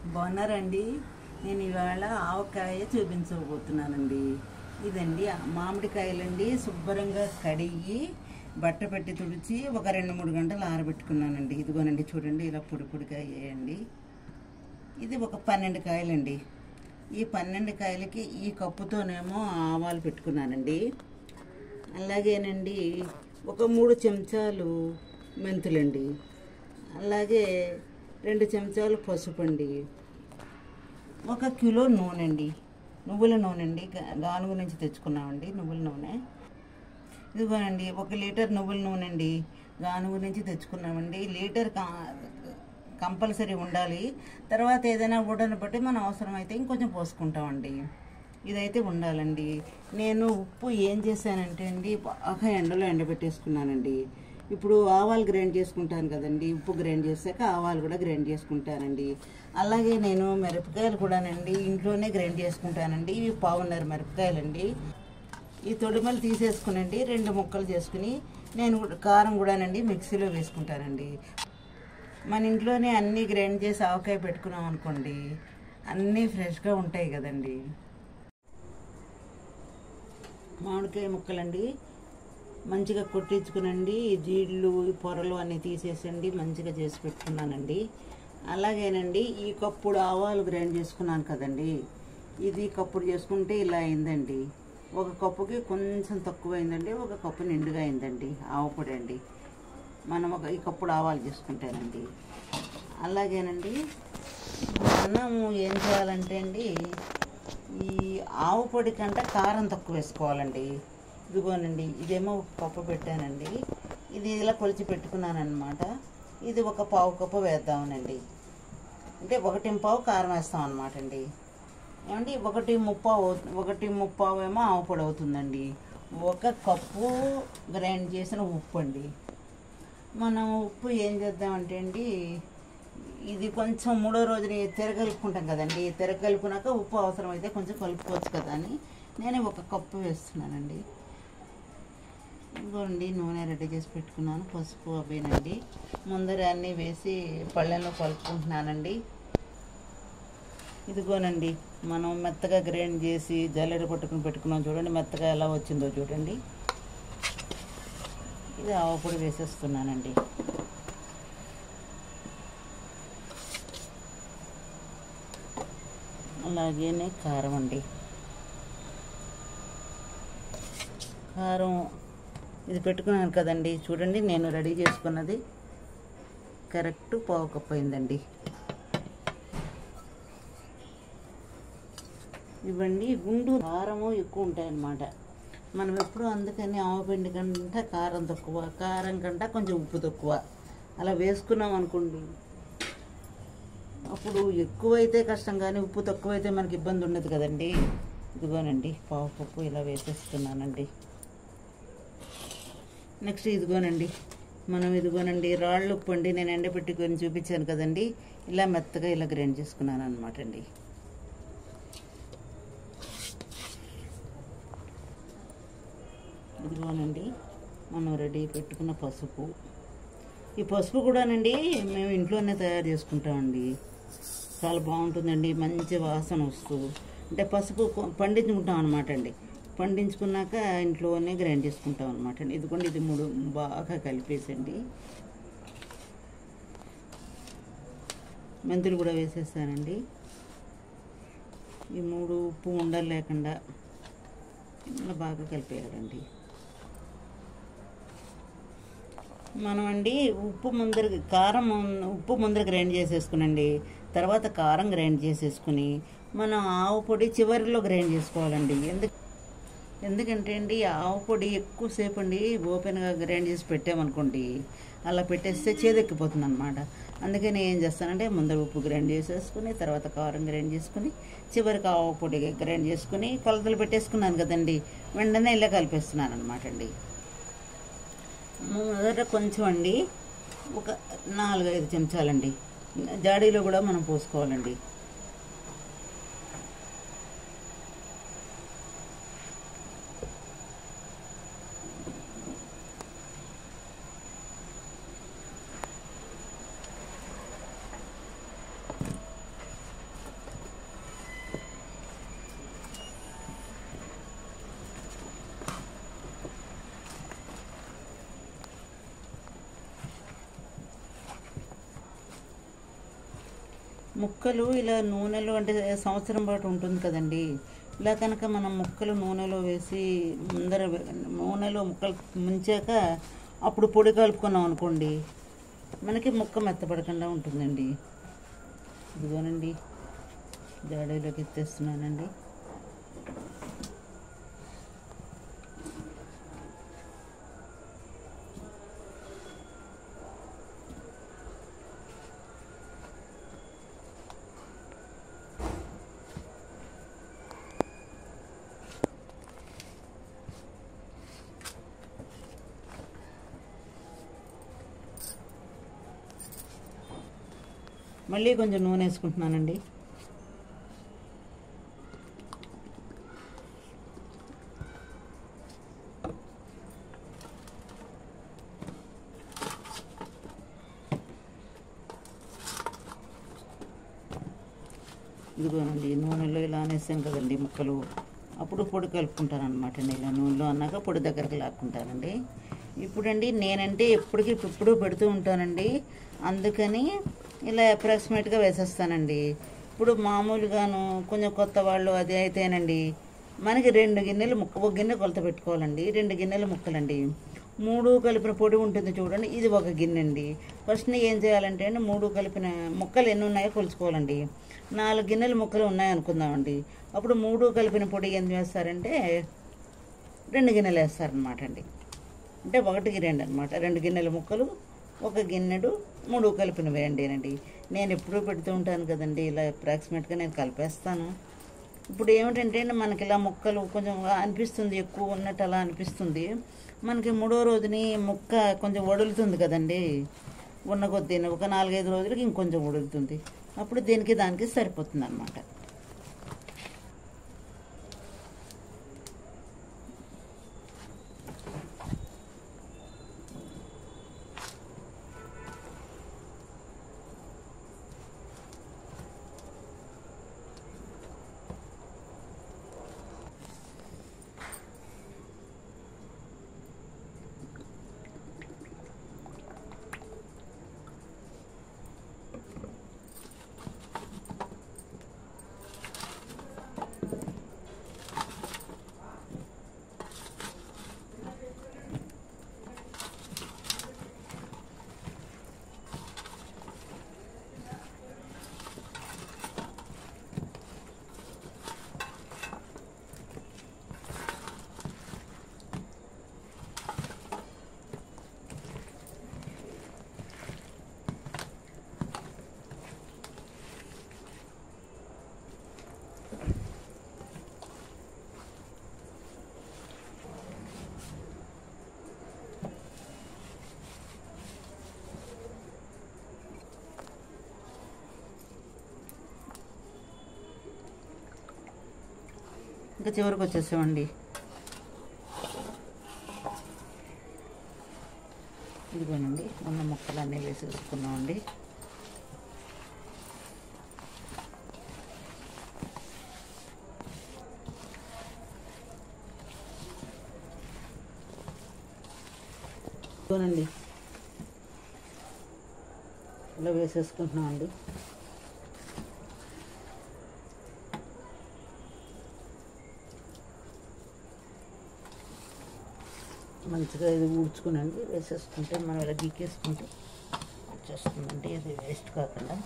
బాగున్నారండి. నేను ఇవాళ ఆవకాయ చూపించబోతున్నానండి. ఇదండి మామిడికాయలండి. శుభ్రంగా కడిగి బట్ట పెట్టి తుడిచి ఒక 2-3 గంటలు ఆరబెట్టుకున్నానండి. ఇదిగోనండి చూడండి, ఇలా పొడి పొడిగా వేయండి. ఇది ఒక 12 కాయలండి. ఈ 12 కాయలకి ఈ కప్పుతోనేమో ఆవాలు పెట్టుకున్నానండి. అలాగేనండి ఒక 3 చెంచాలు మెంతులండి. అలాగే 2 చెంచాలు పసుపు అండి. 1 కిలో నూనె అండి, నువ్వుల నూనె అండి. గానుగు నుంచి తెచ్చుకున్నామండి నువ్వుల నూనె. ఇదిగోనండి 1 లీటర్ నువ్వుల నూనె అండి, గానుగు నుంచి తెచ్చుకున్నామండి. లీటర్ కంపల్సరీ ఉండాలి. తర్వాత ఏదైనా ఉడని బట్టి మనం అవసరమైతే ఇంకొంచెం పోసుకుంటామండి. ఇదైతే ఉండాలండి. నేను ఉప్పు ఏం చేశానంటే అండి, బాగా ఎండలో ఎండబెట్టేసుకున్నానండి. ఇప్పుడు ఆవాలు గ్రైండ్ చేసుకుంటాను కదండి, ఉప్పు గ్రైండ్ చేశాక ఆవాలు కూడా గ్రైండ్ చేసుకుంటానండి. అలాగే నేను మిరపకాయలు కూడానండి ఇంట్లోనే గ్రైండ్ చేసుకుంటానండి. ఇవి 1/2 మిరపకాయలండి. ఈ తొడిమలు తీసేసుకునండి 2 ముక్కలు చేసుకుని నేను కారం కూడానండి మిక్సీలో వేసుకుంటానండి. మన ఇంట్లోనే అన్నీ గ్రైండ్ చేసి ఆవకాయ పెట్టుకున్నాం అనుకోండి, అన్నీ ఫ్రెష్గా ఉంటాయి కదండి. మామిడికాయ ముక్కలండి మంచిగా కొట్టించుకునండి, జీళ్ళు పొరలు అన్నీ తీసేసండి మంచిగా చేసి పెట్టుకున్నానండి. అలాగేనండి ఈ కప్పుడు ఆవాలు గ్రైండ్ చేసుకున్నాను కదండి, ఇది కప్పుడు చేసుకుంటే ఇలా అయిందండి. 1 కప్పుకి కొంచెం తక్కువ అయిందండి, 1 కప్పు నిండుగా అయిందండి ఆవపొడి అండి. మనం ఈ కప్పుడు ఆవాలు చేసుకుంటానండి. అలాగేనండి మనము ఏం చేయాలంటే అండి, ఈ ఆవు పొడి కంటే కారం తక్కువ వేసుకోవాలండి. ఇదిగోనండి ఇదేమో 1 కప్పు పెట్టానండి. ఇది ఇలా కొలిచి పెట్టుకున్నాను అనమాట. ఇది 1/4 కప్పు వేద్దామనండి. అంటే 1/4 కారం వేస్తాం అనమాట అండి. ఏమండి 1/3 ఏమో ఆవు పొడి అవుతుందండి. 1 కప్పు గ్రైండ్ చేసిన ఉప్పు అండి. మనం ఉప్పు ఏం చేద్దామంటే అండి, ఇది కొంచెం 3వ రోజుని తిరగలుపుకుంటాం కదండి. తిరగలుపుకున్నాక ఉప్పు అవసరమైతే కొంచెం కలుపుకోవచ్చు కదా అని నేను 1 కప్పు వేస్తున్నానండి. ఇదిగోండి నూనె రెడీ చేసి పెట్టుకున్నాను. పసుపు అవేనండి ముందర అన్నీ వేసి పళ్ళెంలో కలుపుకుంటున్నానండి. ఇదిగోనండి మనం మెత్తగా గ్రైండ్ చేసి జల్లెడ కొట్టుకుని పెట్టుకున్నాం చూడండి, మెత్తగా ఎలా వచ్చిందో చూడండి. ఇది ఆవపొడి వేసేస్తున్నానండి. అలాగేనే కారం అండి. కారం ఇది పెట్టుకున్నాను కదండి చూడండి, నేను రెడీ చేసుకున్నది కరెక్ట్ 1/4 కప్పు అయిందండి. ఇవ్వండి గుండు కారము ఎక్కువ ఉంటాయన్నమాట. మనం ఎప్పుడు అందుకని ఆవపిండి కంటే కారం తక్కువ, కారం కంటే కొంచెం ఉప్పు తక్కువ అలా వేసుకున్నాం అనుకోండి, అప్పుడు ఎక్కువైతే కష్టం కానీ ఉప్పు తక్కువైతే మనకి ఇబ్బంది ఉండదు కదండి. ఇదిగోనండి 1/4 కప్పు ఇలా వేసేస్తున్నానండి. నెక్స్ట్ ఇదిగోనండి ఇదిగోనండి రాళ్ళు ఉప్పు అండి. నేను ఎండబెట్టుకొని చూపించాను కదండి, ఇలా మెత్తగా ఇలా గ్రైండ్ చేసుకున్నాను అనమాట అండి. ఇదిగోనండి మనం రెడీ పెట్టుకున్న పసుపు. ఈ పసుపు కూడానండి మేము ఇంట్లోనే తయారు చేసుకుంటామండి. చాలా బాగుంటుందండి, మంచి వాసన వస్తూ. అంటే పసుపు పండించుకుంటాం అనమాట అండి. పండించుకున్నాక ఇంట్లోనే గ్రైండ్ చేసుకుంటాం అనమాట అండి. ఇదిగోండి ఇది 3 బాగా కలిపేసండి. మెంతులు కూడా వేసేస్తానండి. ఈ 3 ఉప్పు ఉండలు లేకుండా ఇలా బాగా కలిపేయాలండి. మనం అండి ఉప్పు ముందర గ్రైండ్ చేసేసుకునండి, తర్వాత కారం గ్రైండ్ చేసేసుకుని మనం ఆవు పొడి చివరిలో గ్రైండ్ చేసుకోవాలండి. ఎందుకంటే అండి ఆవు పొడి ఎక్కువసేపు అండి ఓపెన్గా గ్రైండ్ చేసి పెట్టామనుకోండి, అలా పెట్టేస్తే చేదెక్కిపోతుంది అనమాట. అందుకని ఏం చేస్తానంటే ముందర ఉప్పు గ్రైండ్ చేసేసుకుని తర్వాత కారం గ్రైండ్ చేసుకుని చివరికి ఆవు పొడి గ్రైండ్ చేసుకుని కొలతలు పెట్టేసుకున్నాను కదండి, వెంటనే ఇలా కలిపేస్తున్నాను అనమాట అండి. మొదట కొంచెం అండి ఒక 4-5 చెంచాలండి జాడీలో కూడా మనం పోసుకోవాలండి. ముక్కలు ఇలా నూనెలో అంటే సంవత్సరం పాటు ఉంటుంది కదండి. ఇలా కనుక మనం ముక్కలు నూనెలో వేసి నూనెలో ముక్కలు ముంచాక అప్పుడు పొడి కలుపుకున్నాం అనుకోండి, మనకి ముక్క మెత్తపడకుండా ఉంటుందండి. ఇదిగోనండి జాడీలోకి ఎత్తేస్తున్నానండి. మళ్ళీ కొంచెం నూనె వేసుకుంటున్నానండి. ఇదిగోనండి నూనెలో ఇలా అనేసాం కదండి ముక్కలు, అప్పుడు పొడి కలుపుకుంటాను అనమాట. ఇలా నూనెలో అన్నాక పొడి దగ్గరకు లాక్కుంటానండి. ఇప్పుడండి నేనంటే ఎప్పుడు పెడుతూ ఉంటానండి, అందుకని ఇలా అప్రాక్సిమేట్గా వేసేస్తానండి. ఇప్పుడు మామూలుగాను కొంచెం కొత్త వాళ్ళు అది అయితేనండి మనకి 2 గిన్నెలు ఒక గిన్నె కొలత పెట్టుకోవాలండి. 2 గిన్నెల ముక్కలండి, 3 కలిపిన పొడి ఉంటుంది చూడండి, ఇది 1 గిన్నె అండి. ఫస్ట్ ఏం చేయాలంటే అండి 3 కలిపిన ముక్కలు ఎన్ని ఉన్నాయో కొలుచుకోవాలండి. 4 గిన్నెల ముక్కలు ఉన్నాయనుకుందామండి, అప్పుడు 3 కలిపిన పొడి ఎంత వేస్తారంటే 2 గిన్నెలు వేస్తారనమాట అండి. అంటే 1కి 2 అనమాట. 2 గిన్నెల ముక్కలు 1 గిన్నెడు 3 కలిపిన వేయండి. నేను ఎప్పుడూ పెడుతూ ఉంటాను కదండి, ఇలా అప్రాక్సిమేట్గా నేను కలిపేస్తాను. ఇప్పుడు ఏమిటంటే మనకి ఇలా ముక్కలు కొంచెం అనిపిస్తుంది, ఎక్కువ ఉన్నట్టు అలా అనిపిస్తుంది. మనకి 3వ రోజుని ముక్క కొంచెం వడులుతుంది కదండి, ఉన్న కొద్దీ ఒక 4-5 రోజులకి ఇంకొంచెం వడులుతుంది. అప్పుడు దానికి సరిపోతుంది అన్నమాట. ఇంకా చివరికి వచ్చేసామండి. ఇదిగోనండి ఉన్న ముక్కలన్నీ వేసేసుకున్నామండి. ఇదిగోనండి ఇలా వేసేసుకుంటున్నామండి. మంచిగా ఇది ఊడ్చుకునండి వేసేసుకుంటే మనం ఇలా గీకేసుకుంటే వచ్చేస్తుందండి, ఇది వేస్ట్ కాకుండా.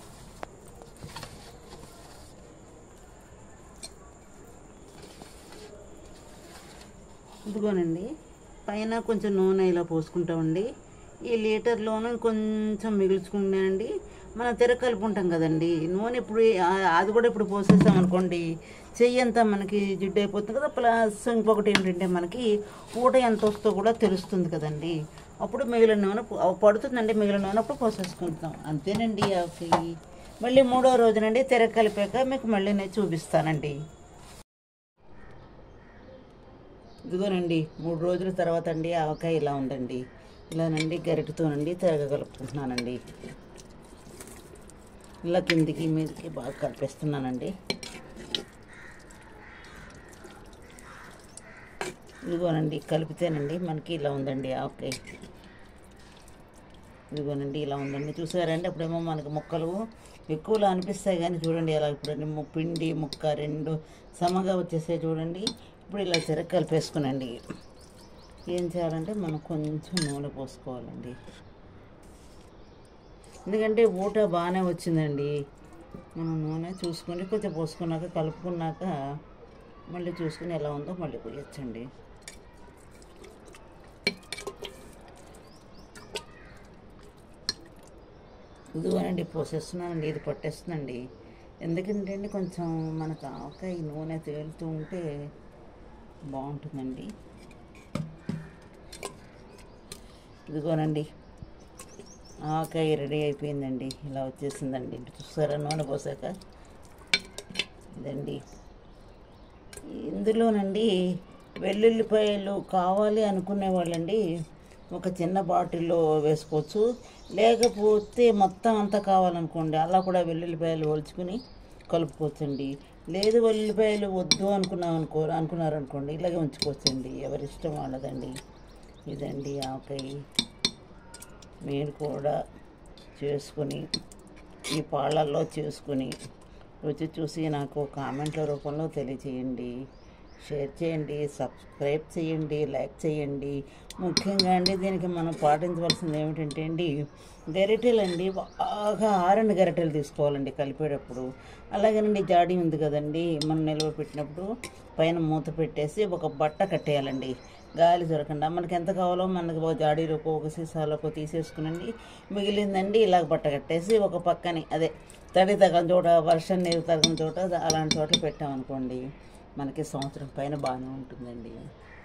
ఇదిగోనండి పైన కొంచెం నూనె ఇలా పోసుకుంటామండి. ఈ లీటర్లోనూ కొంచెం మిగుల్చుకున్నానండి. మనం కలుపుకుంటాం కదండి నూనె, ఇప్పుడు అది కూడా ఇప్పుడు పోసేసామనుకోండి చెయ్యి అంతా మనకి జిడ్డు అయిపోతుంది కదా. ప్లస్ ఇంకొకటి ఏంటంటే మనకి ఊట ఎంత వస్తుందో కూడా తెలుస్తుంది కదండి. అప్పుడు మిగిలిన నూనె పడుతుందండి, మిగిలిన నూనె అప్పుడు పోసేసుకుంటాం. అంతేనండి. ఓకే, మళ్ళీ 3వ రోజునండి కలిపాక మీకు మళ్ళీ నేను చూపిస్తానండి. ఇదిగోనండి 3 రోజుల తర్వాత అండి ఆవకాయ ఇలా ఉందండి. ఇలానండి గరిటెతోనండి కలుపుకుంటున్నానండి. ఇలా కిందికి మీదకి బాగా కలిపేస్తున్నానండి. ఇదిగోనండి కలిపితేనండి మనకి ఇలా ఉందండి ఆవకాయ. ఇదిగోనండి ఇలా ఉందండి. చూసారండి అప్పుడేమో మనకు ముక్కలు ఎక్కువలో అనిపిస్తాయి కానీ చూడండి ఎలా ఇప్పుడు పిండి ముక్క రెండు సమగా వచ్చేసాయి చూడండి. ఇప్పుడు ఇలా చెరక కలిపేసుకునండి. ఏం చేయాలంటే మనం కొంచెం నూనె పోసుకోవాలండి. ఎందుకంటే ఊట బాగానే వచ్చిందండి. మనం నూనె చూసుకొని కొంచెం పోసుకున్నాక కలుపుకున్నాక మళ్ళీ చూసుకుని ఎలా ఉందో మళ్ళీ పోయొచ్చండి. ఇదిగోనండి పోసేస్తున్నానండి. ఇది పట్టేస్తుందండి. ఎందుకంటే అండి కొంచెం మనకు ఆవకాయ నూనె తేలుతూ ఉంటే బాగుంటుందండి. ఇదిగోనండి ఆవకాయ రెడీ అయిపోయిందండి. ఇలా వచ్చేసిందండి. చూసారా నూనె పోసాక. ఇదండి ఇందులోనండి వెల్లుల్లిపాయలు కావాలి అనుకునే వాళ్ళండి ఒక చిన్న బాటిల్లో వేసుకోవచ్చు. లేకపోతే మొత్తం అంతా కావాలనుకోండి అలా కూడా వెల్లుల్లిపాయలు ఒలుచుకుని కలుపుకోవచ్చండి. లేదు వెల్లుల్లిపాయలు వద్దు అనుకున్నారనుకోండి ఇలాగే ఉంచుకోవచ్చండి. ఎవరిష్టం వాళ్ళదండి. ఇదండి ఆవకాయ. మీరు కూడా చేసుకుని ఈ పాళ్ళల్లో చేసుకుని రుచి చూసి నాకు కామెంట్ల రూపంలో తెలియచేయండి. షేర్ చేయండి, సబ్స్క్రైబ్ చేయండి, లైక్ చేయండి. ముఖ్యంగా అండి దీనికి మనం పాటించవలసింది ఏమిటంటే అండి గరిటెలు అండి బాగా ఆరని గరిటెలు తీసుకోవాలండి కలిపేటప్పుడు. అలాగేనండి జాడీ ఉంది కదండి మనం నిల్వ పెట్టినప్పుడు పైన మూత పెట్టేసి ఒక బట్ట కట్టేయాలండి. గాలి దొరకకుండా మనకి ఎంత కావాలో మనకి ఒక జాడీలోకో ఒక సీసాలోకో తీసేసుకునండి. మిగిలిందండి ఇలాగ బట్ట కట్టేసి ఒక పక్కని అదే తడి తగని చోట వర్షం నీరు తగిన చోట అలాంటి చోట్ల పెట్టామనుకోండి మనకి సంవత్సరం పైన బాగానే ఉంటుందండి.